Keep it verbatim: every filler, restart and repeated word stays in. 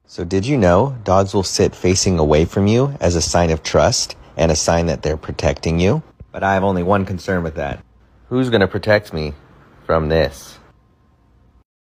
So did you know dogs will sit facing away from you as a sign of trust and a sign that they're protecting you? But I have only one concern with that. Who's going to protect me from this?